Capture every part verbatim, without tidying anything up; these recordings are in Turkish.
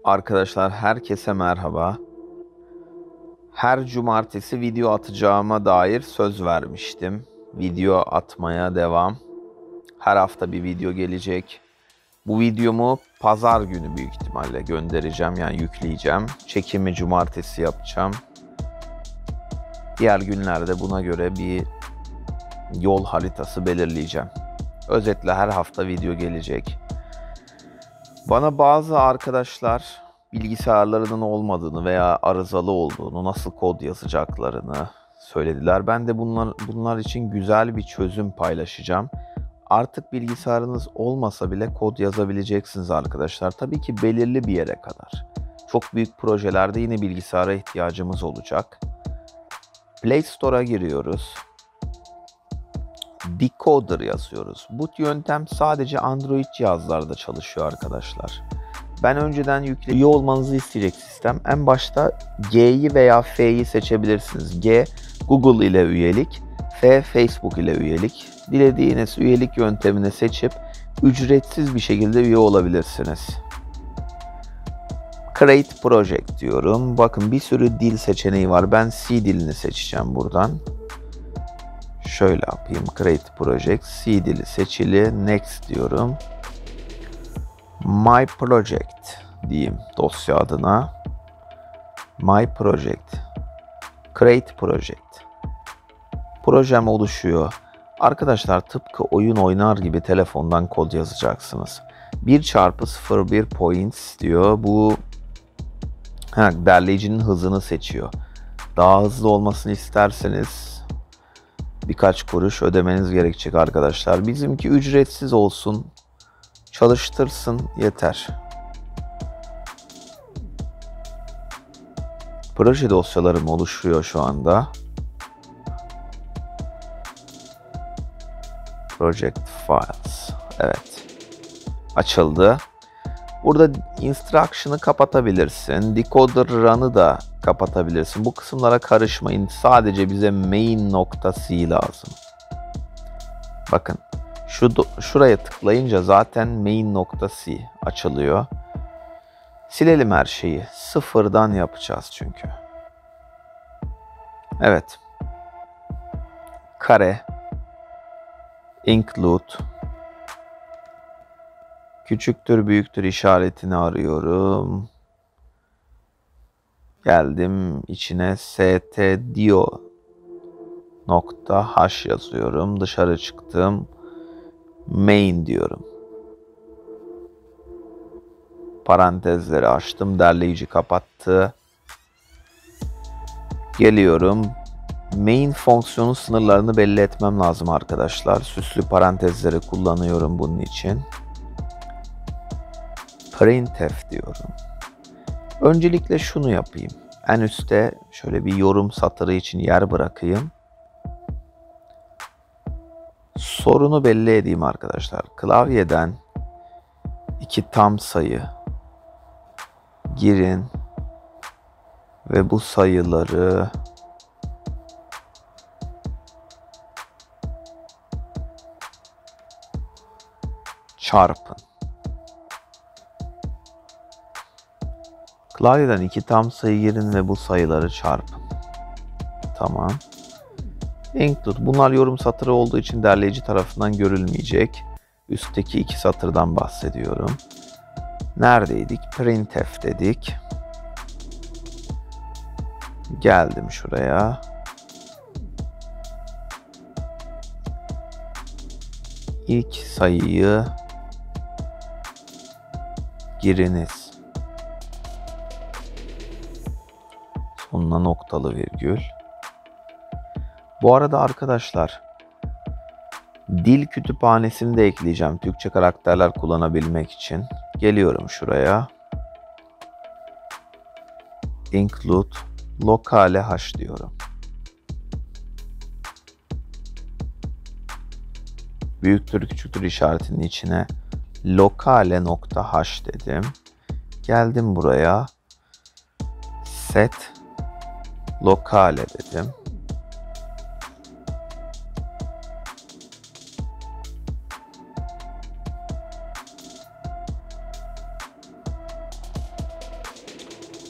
Arkadaşlar herkese merhaba. Her cumartesi video atacağıma dair söz vermiştim. Video atmaya devam. Her hafta bir video gelecek. Bu videomu pazar günü büyük ihtimalle göndereceğim, yani yükleyeceğim. Çekimi cumartesi yapacağım. Diğer günlerde buna göre bir yol haritası belirleyeceğim. Özetle her hafta video gelecek. Bana bazı arkadaşlar bilgisayarlarının olmadığını veya arızalı olduğunu, nasıl kod yazacaklarını söylediler. Ben de bunlar, bunlar için güzel bir çözüm paylaşacağım. Artık bilgisayarınız olmasa bile kod yazabileceksiniz arkadaşlar. Tabii ki belirli bir yere kadar. Çok büyük projelerde yine bilgisayara ihtiyacımız olacak. Play Store'a giriyoruz. Decoder yazıyoruz. Bu yöntem sadece Android cihazlarda çalışıyor arkadaşlar. Ben önceden yüklü üye olmanızı isteyecek sistem. En başta G'yi veya F'yi seçebilirsiniz. G Google ile üyelik, F Facebook ile üyelik. Dilediğiniz üyelik yöntemini seçip ücretsiz bir şekilde üye olabilirsiniz. Create Project diyorum. Bakın bir sürü dil seçeneği var. Ben C dilini seçeceğim buradan. Şöyle yapayım. Create Project. C dili seçili. Next diyorum. My Project diyeyim dosya adına. My Project. Create Project. Projem oluşuyor. Arkadaşlar tıpkı oyun oynar gibi telefondan kod yazacaksınız. bir çarpı sıfır bir points diyor. Bu ha, derleyicinin hızını seçiyor. Daha hızlı olmasını isterseniz birkaç kuruş ödemeniz gerekecek arkadaşlar. Bizimki ücretsiz olsun. Çalıştırsın yeter. Proje dosyalarım oluşuyor şu anda. Project Files. Evet. Açıldı. Burada instruction'ı kapatabilirsin. Decoder run'ı da kapatabilirsin. Bu kısımlara karışmayın. Sadece bize main.c lazım. Bakın. Şu şuraya tıklayınca zaten main.c açılıyor. Silelim her şeyi. Sıfırdan yapacağız çünkü. Evet. Kare. Include. Küçüktür büyüktür işaretini arıyorum. Geldim içine stdio nokta h yazıyorum. Dışarı çıktım. Main diyorum. Parantezleri açtım. Derleyici kapattı. Geliyorum. Main fonksiyonu sınırlarını belli etmem lazım arkadaşlar. Süslü parantezleri kullanıyorum bunun için. Printf diyorum. Öncelikle şunu yapayım. En üstte şöyle bir yorum satırı için yer bırakayım. Sorunu belli edeyim arkadaşlar. Klavyeden iki tam sayı girin ve bu sayıları çarpın. Klavyeden iki tam sayı girin ve bu sayıları çarpın. Tamam. Include. Bunlar yorum satırı olduğu için derleyici tarafından görülmeyecek. Üstteki iki satırdan bahsediyorum. Neredeydik? Printf dedik. Geldim şuraya. İlk sayıyı giriniz. Sonuna noktalı virgül. Bu arada arkadaşlar dil kütüphanesini de ekleyeceğim Türkçe karakterler kullanabilmek için. Geliyorum şuraya. Include locale h diyorum. Büyüktür küçüktür işaretinin içine locale nokta h dedim. Geldim buraya. Set locale dedim.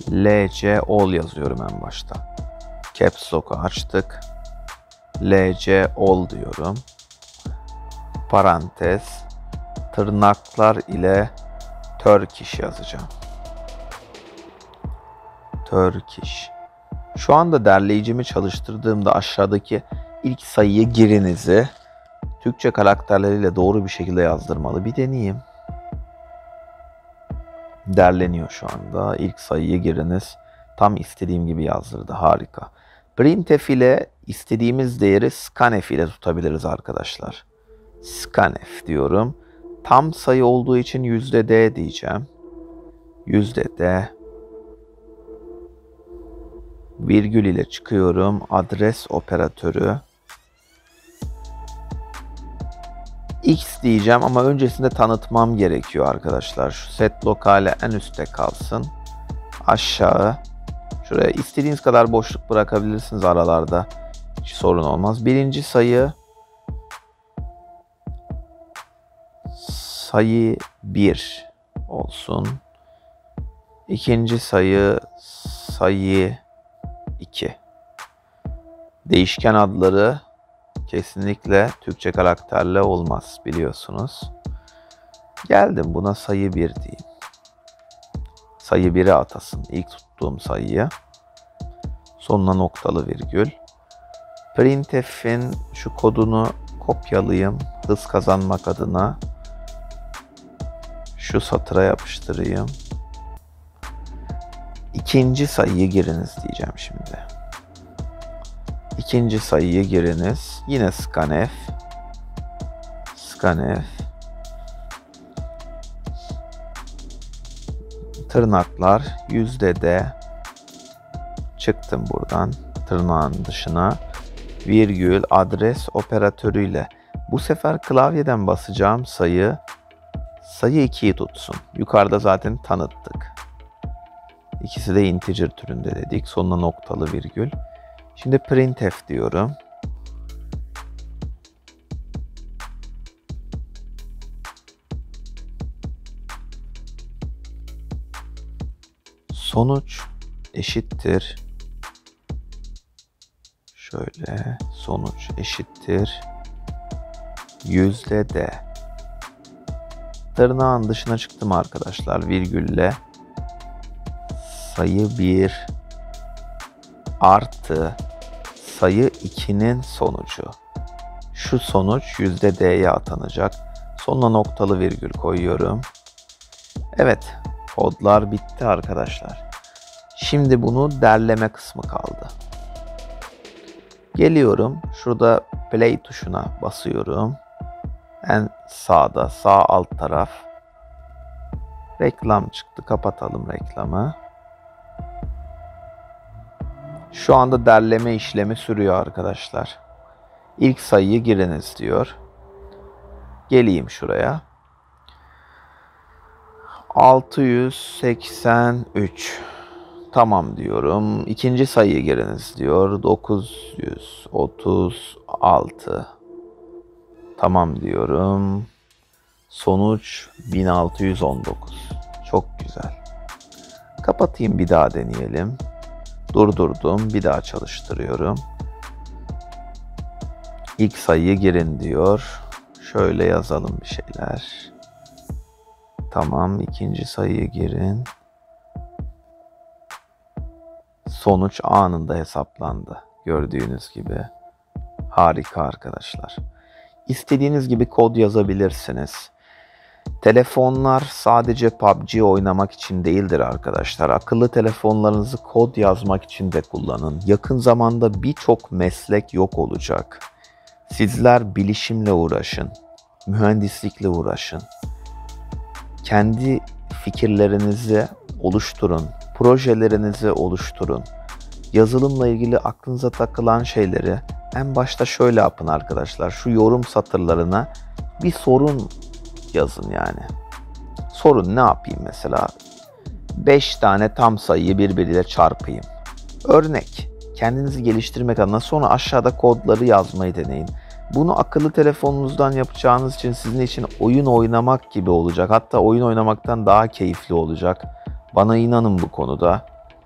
L C all yazıyorum en başta. Caps Lock'u açtık. L C all diyorum. Parantez. Tırnaklar ile Turkish yazacağım. Turkish. Şu anda derleyicimi çalıştırdığımda aşağıdaki ilk sayıyı girinizi Türkçe karakterleriyle doğru bir şekilde yazdırmalı. Bir deneyeyim. Derleniyor şu anda. İlk sayıyı giriniz. Tam istediğim gibi yazdırdı. Harika. Printf ile istediğimiz değeri scanf ile tutabiliriz arkadaşlar. Scanf diyorum. Tam sayı olduğu için yüzde D diyeceğim. Yüzde D. Virgül ile çıkıyorum. Adres operatörü. X diyeceğim ama öncesinde tanıtmam gerekiyor arkadaşlar. Şu set lokale en üstte kalsın. Aşağı. Şuraya istediğiniz kadar boşluk bırakabilirsiniz aralarda. Hiç sorun olmaz. Birinci sayı sayı bir olsun. İkinci sayı sayı iki. Değişken adları kesinlikle Türkçe karakterle olmaz biliyorsunuz. Geldim buna sayı bir diyeyim. Sayı biri atasın. İlk tuttuğum sayıyı. Sonuna noktalı virgül. Printf'in şu kodunu kopyalayayım. Hız kazanmak adına. Şu satıra yapıştırayım. İkinci sayıyı giriniz diyeceğim şimdi. İkinci sayıyı giriniz. Yine scanf. Scanf. Tırnaklar yüzde D. Çıktım buradan tırnağın dışına. Virgül adres operatörüyle. Bu sefer klavyeden basacağım sayı sayı ikiyi tutsun. Yukarıda zaten tanıttık. İkisi de integer türünde dedik. Sonuna noktalı virgül. Şimdi printf diyorum. Sonuç eşittir. Şöyle sonuç eşittir. Yüzde D. Tırnağın dışına çıktım arkadaşlar virgülle. Sayı bir artı sayı ikinin sonucu. Şu sonuç yüzde D'ye atanacak. Sonuna noktalı virgül koyuyorum. Evet, kodlar bitti arkadaşlar. Şimdi bunu derleme kısmı kaldı. Geliyorum. Şurada play tuşuna basıyorum. En sağda, sağ alt taraf. Reklam çıktı. Kapatalım reklamı. Şu anda derleme işlemi sürüyor arkadaşlar. İlk sayıyı giriniz diyor. Geleyim şuraya. altı yüz seksen üç. Tamam diyorum. İkinci sayıyı giriniz diyor. dokuz yüz otuz altı. Tamam diyorum. Sonuç bin altı yüz on dokuz. Çok güzel. Kapatayım, bir daha deneyelim. Durdurdum. Bir daha çalıştırıyorum. İlk sayıyı girin diyor. Şöyle yazalım bir şeyler. Tamam. İkinci sayıyı girin. Sonuç anında hesaplandı. Gördüğünüz gibi. Harika arkadaşlar. İstediğiniz gibi kod yazabilirsiniz. Telefonlar sadece P U B G oynamak için değildir arkadaşlar. Akıllı telefonlarınızı kod yazmak için de kullanın. Yakın zamanda birçok meslek yok olacak. Sizler bilişimle uğraşın. Mühendislikle uğraşın. Kendi fikirlerinizi oluşturun. Projelerinizi oluşturun. Yazılımla ilgili aklınıza takılan şeyleri en başta şöyle yapın arkadaşlar. Şu yorum satırlarına bir sorun yazın yani. Sorun ne yapayım mesela? beş tane tam sayıyı birbiriyle çarpayım. Örnek. Kendinizi geliştirmek adına sonra aşağıda kodları yazmayı deneyin. Bunu akıllı telefonunuzdan yapacağınız için sizin için oyun oynamak gibi olacak. Hatta oyun oynamaktan daha keyifli olacak. Bana inanın bu konuda.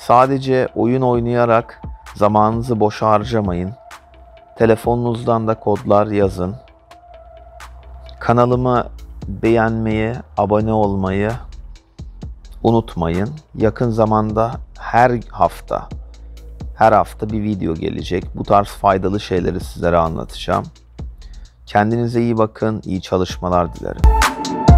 Sadece oyun oynayarak zamanınızı boşa harcamayın. Telefonunuzdan da kodlar yazın. Kanalımı beğenmeyi, abone olmayı unutmayın. Yakın zamanda her hafta, her hafta bir video gelecek. Bu tarz faydalı şeyleri sizlere anlatacağım. Kendinize iyi bakın, iyi çalışmalar dilerim.